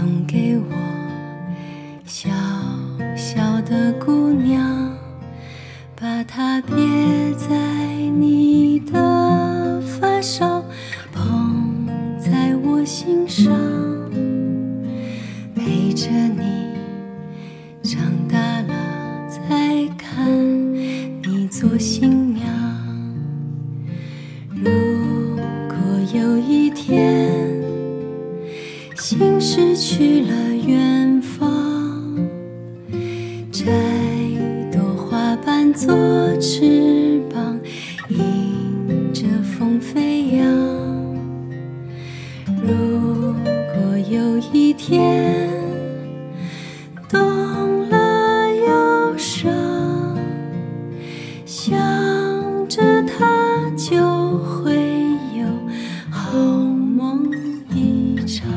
送给我小小的姑娘，把它别在你的发梢，捧在我心上，陪着你长大了再看你做新娘。如果有一天心失去了远方，摘朵花瓣做翅膀，迎着风飞扬。如果有一天懂了忧伤，想着它就会有好梦一场。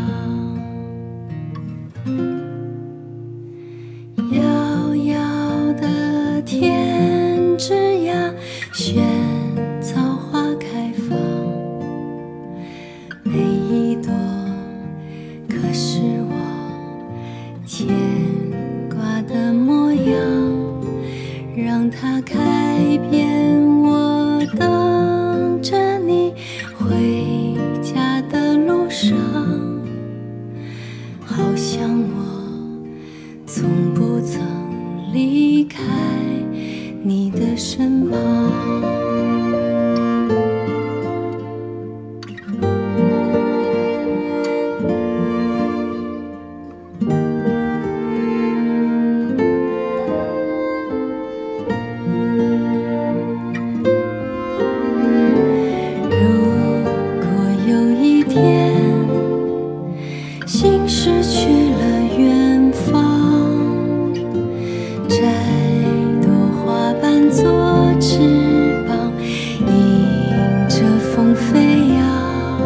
遥遥的天之涯，萱草花开放，每一朵可是我牵挂的模样，让它开遍我等着你回家的路上，好像我从不曾离开你的身旁。心失去了远方，摘朵花瓣做翅膀，迎着风飞扬。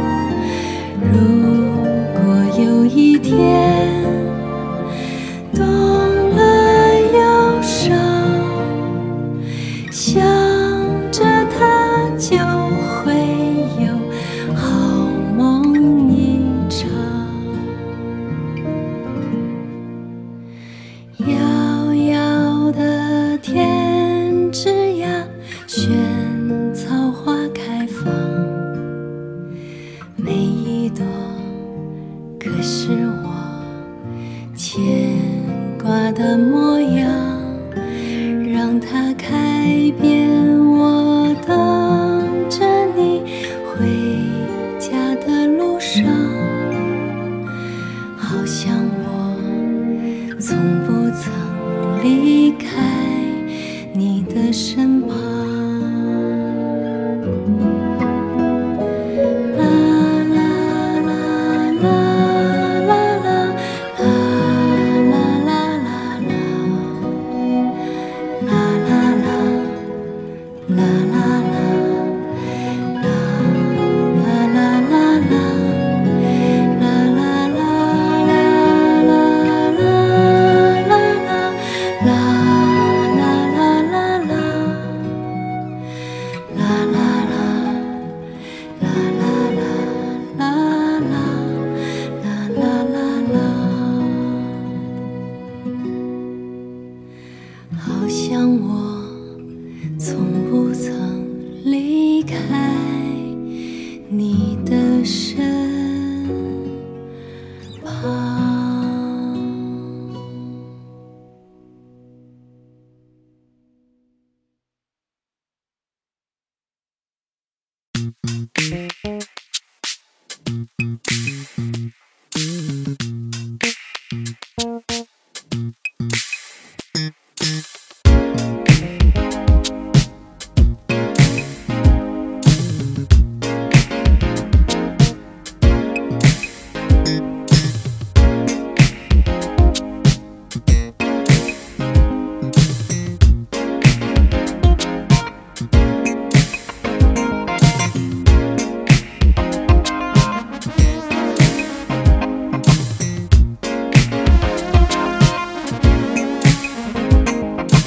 如果有一天懂了忧伤，想着它就会有好梦一场。遥遥的天之涯，萱草花开放，每一朵可是我牵挂的模样，让它开遍我等着你回家的路上，好像我从不曾离开你的身旁。好像我从不曾离开你的身旁。